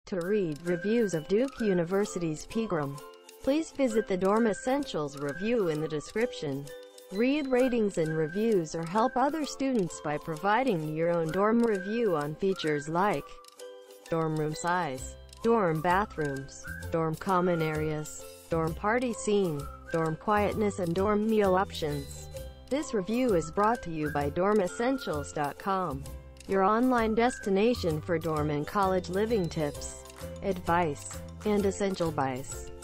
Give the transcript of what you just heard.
To read reviews of Duke University's Pegram, please visit the Dorm Essentials review in the description. Read ratings and reviews or help other students by providing your own dorm review on features like dorm room size, dorm bathrooms, dorm common areas, dorm party scene, dorm quietness and dorm meal options. This review is brought to you by dormessentials.com, your online destination for dorm and college living tips, advice, and essential buys.